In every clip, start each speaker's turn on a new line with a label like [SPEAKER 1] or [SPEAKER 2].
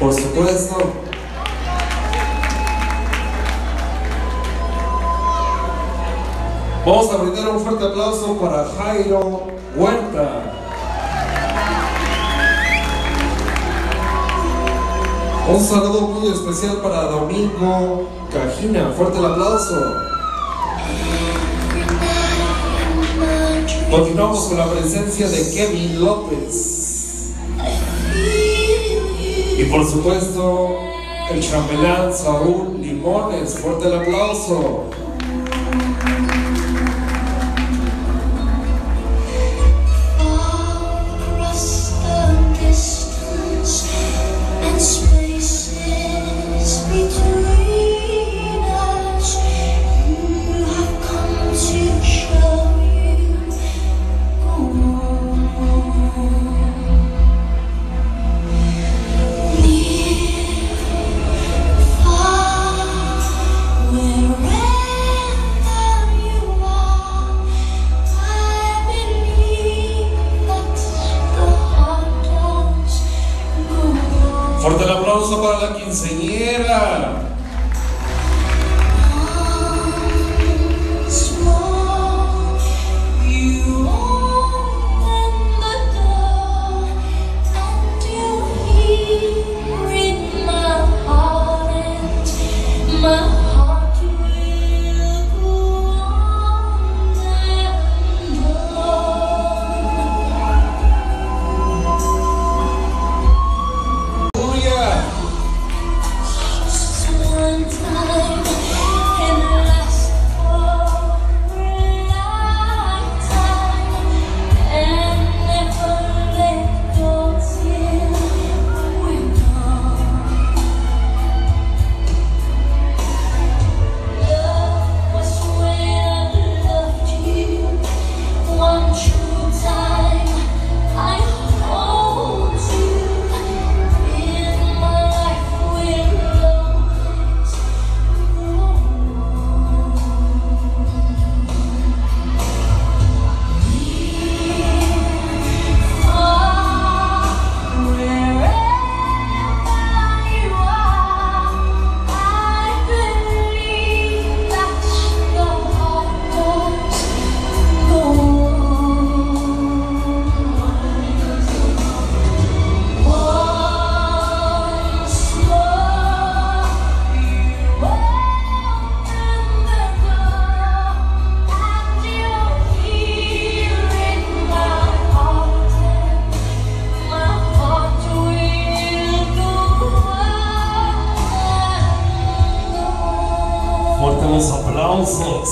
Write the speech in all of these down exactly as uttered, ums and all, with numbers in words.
[SPEAKER 1] Por supuesto. Vamos a brindar un fuerte aplauso para Jairo Huerta. Un saludo muy especial para Domingo Cajina. Fuerte el aplauso. Continuamos con la presencia de Kevin López. Y por supuesto, el chambelán Saúl Limones. Fuerte el aplauso. Fuerte el aplauso para la quinceañera. Fuerte los aplausos.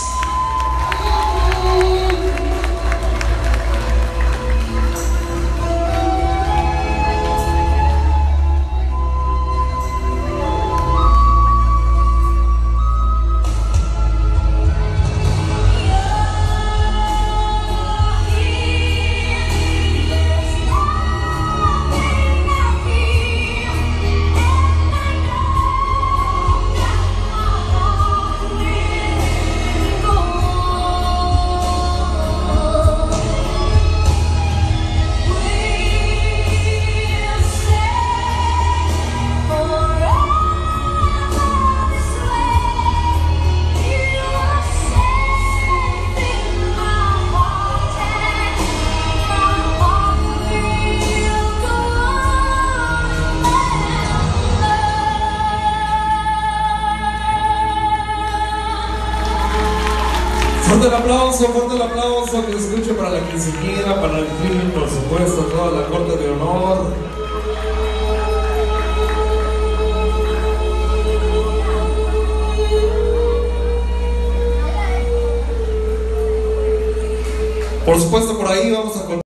[SPEAKER 1] Fuerte el aplauso, fuerte el aplauso que se escuche para la quinceañera, para el film, por supuesto, toda la corte de honor. Por supuesto, por ahí vamos a